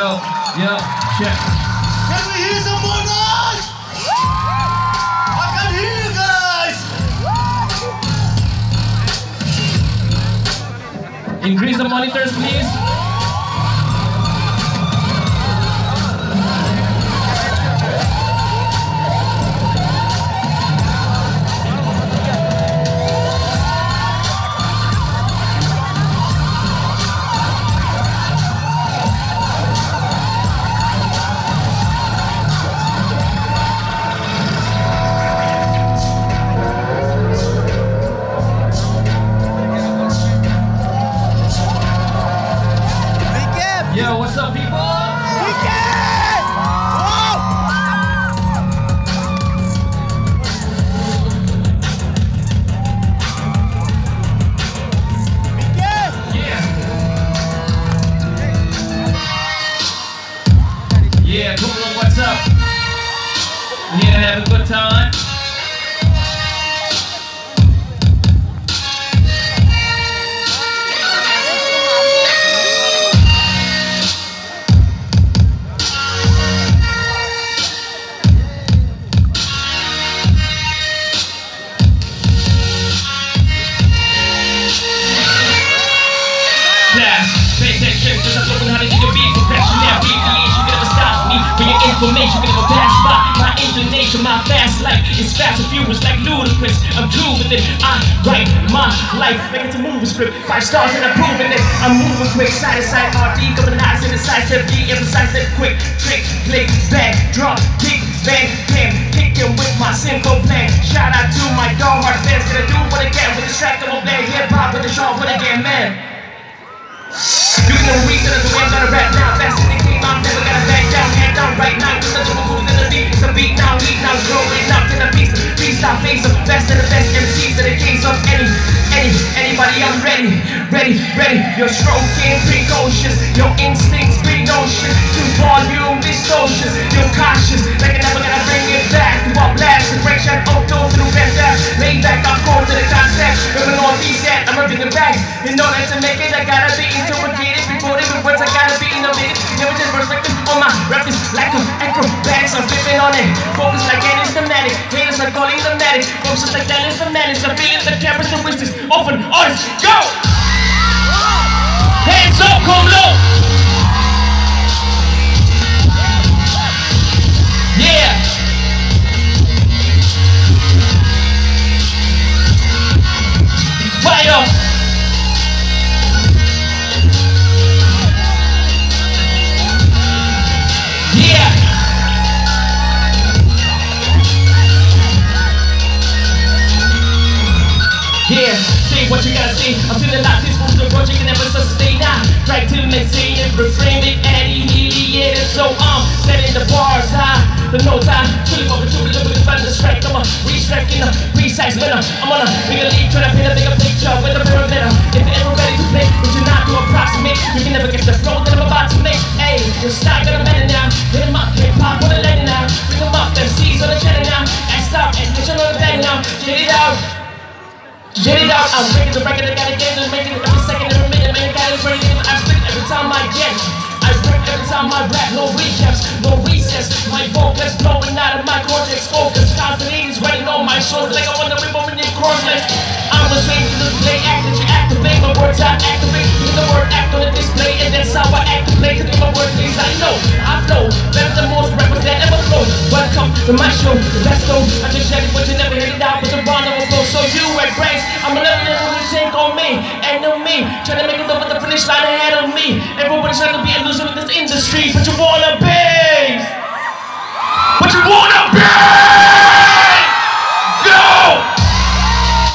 yo, check. Can we hear some more noise? I can hear you guys. Increase the monitors, please. Yo, what's up, people? Weekend! Whoa! Weekend! Yeah, cool, what's up? We here to have a good time. Pay attention, cause I'm looking how to get your beat. Professional deviation, you never stop me. For your information, gonna go pass by. My intonation, my fast life is fast and furious like ludicrous. I'm true with it, I write my life like it's a movie script. 5 stars and I'm proving it. I'm moving quick, side to side, RD, coming eyes in the side, step D, emphasize that quick. Trick, click, bang, drop, kick, bang, bam. Kicking with my simple plan. Shout out to my dog hard fans, gonna do what I can with distractible bang, hip hop with the song, what again, man. You can know reason as the way I'm gonna rap now. Fast in the game, I'm never gonna back down. Hand down right now, cause I'm cool than the beat. It's a beat now, heat now, growing up to the beast. Freestyle face of best of the best MCs in the case of anybody, I'm ready. Your stroking precocious, your instincts precocious. To volume distortions, you're cautious. Like I'm never gonna bring it back. To what blast, the break shot, auto through best that. Lay back, I'm core to the concept. Remember on D-set, I'm ripping it back. You know that to make it, I gotta be interrogated. Before they words, I gotta be innovative. Never just perspective on my rap is like an acrobatics. I'm flipping on it. Focus like an systematic. Haters are calling the medic. Focus like that is the madness. I'm feeling the cameras and wishes. Open, artists, go! Hands up, come low! Yeah! Fire! Yeah, say what you gotta say. I'm feeling like this was the project can never sustain. I try to maintain it, reframe it, annihilate it. So I'm setting the bars high. The notes I truly over to me, looking for the strike. I'm a restrike in a precise winner. I'm on a bigger league, trying to paint a bigger picture with a pyramid. If you're ever ready to play, but you're not to approximate, you can never get the flow that I'm about to make. Hey, you're not gonna matter now. Hit 'em up, hip hop, wanna let it now. Bring 'em up, MCs on the channel now. And stop, and push on the bang now. Get it out. Get it out, I'm breaking the record, I gotta get it, making it every second, every minute, man, gotta break it, I spit every time I get it. I break every time I rap, no recaps, no recess. My vocals blowing out of my cortex, focus, constantly is writing on my shoulders like I wanna rip over your cross leg. I'm a slave to display, act that you activate, my words I activate, use the word act on the display, and that's how I activate, cause my word things I know, I flow, better than most rappers that ever flow. Welcome to my show, let's go, I just said it, but you never hit it out, but the bond never flow, so you at brains, I'm gonna let it take on me, and on me, try to make it over the finish line ahead of me. Everybody's trying to be a loser in this industry, but you wanna be, but you wanna be.